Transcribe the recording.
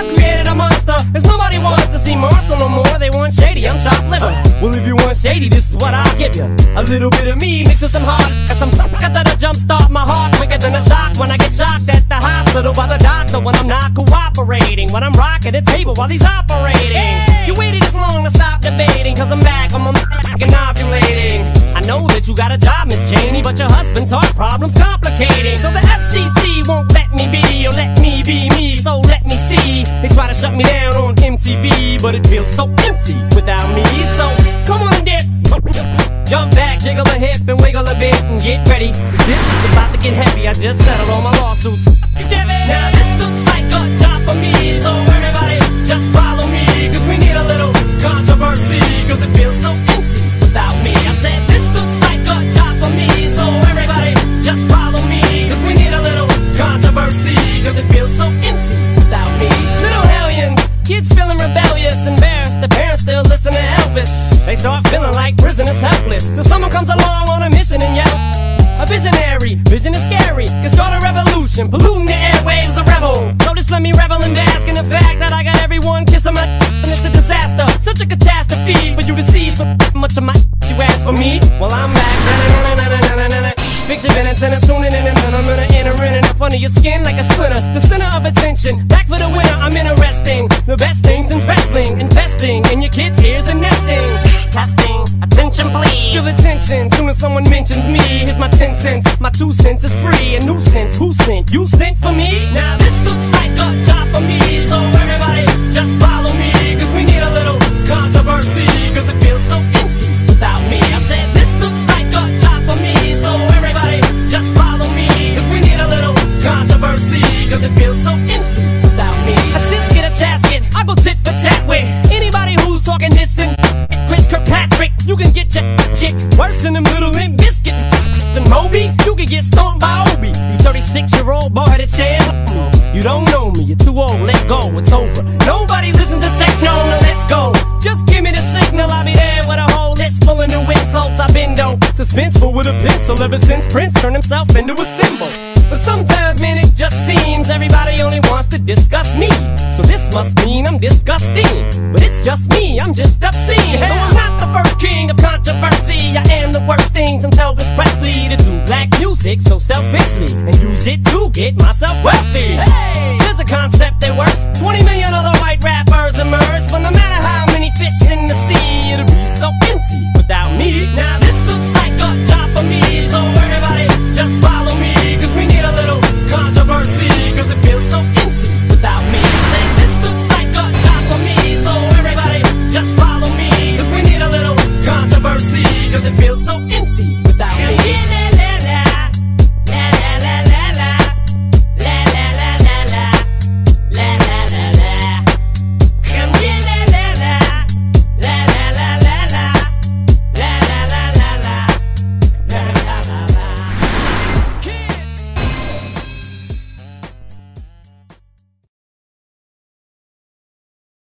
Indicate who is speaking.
Speaker 1: I've created a monster, cause nobody wants to see Marshall no more. They want shady, I'm chopped liver. Well, if you want shady, this is what I'll give you. A little bit of me mixed with some heart, and some that'll jumpstart my heart quicker than a shock when I get shocked at the hospital by the doctor when I'm not cooperating. When I'm rocking the table while he's operating. Hey! You waited this long to stop debating, cause I'm back, I'm and ovulating. I know that you got a job, Miss Cheney, but your husband's heart problem's complicating. So the FCC won't let me be, or let me be me, so let me see. They try to shut me down on MTV, but it feels so empty without me. So come on, dip, jump back, jiggle a hip and wiggle a bit and get ready, cause this is about to get heavy. I just settled all my lawsuits. Now this looks like a job for me, so everybody just follow me, cause we need a little controversy, cause it feels so empty without me. I said this looks like a job for me, so everybody just follow me, cause we need a little controversy, cause it feels so empty without me. Little hellions, kids feeling rebellious, embarrassed, the parents still listen to Elvis. They start feeling like prisoners helpless, till someone comes along on a mission and yell. A visionary, vision is scary, can start a revolution, polluting the airwaves, a rebel. So just let me revel and bask in the fact that I got everyone kissing my and it's a disaster, such a catastrophe for you to see so much of my you ask for me. Well, I'm back, fix your minutes and I'm tuning in and then I'm gonna enter in and up under your skin like a splinter. The center of attention, back for the winner, I'm interesting. The best things in wrestling, investing in your kids' ears and nesting. Testing, attention please. Feel the tension, soon as someone mentions me. Here's my 10 cents, my 2 cents is free. A nuisance, who sent? You sent for me? Now this looks like a job for me, so everybody just follow me, cause we need a little controversy, cause it feels so empty without me. I said this looks like a job for me, so everybody just follow me, cause we need a little controversy, cause it feels so empty without me. I just get a tasket, I go tit for tat with anybody who's talking this and Chris Kirkpatrick. You can get your kick worse than them little Limp Biscuit than Moby. You can get stomped by Obi. You 36-year-old boy headed stand. You don't know me, you're too old, let go, it's over. Nobody listen to techno, now let's go. Just give me the signal, I'll be there with a whole list full of new insults. I've been dope, suspenseful with a pencil ever since Prince turned himself into a symbol. But sometimes, man, it just seems everybody only wants to discuss me. So this must mean I'm disgusting. But it's just me, I'm just obscene. No, I'm not the first king of controversy. I am the worst thing since Elvis Presley to do black music so selfishly and use it to get myself wealthy. Hey, there's a concept that works. 20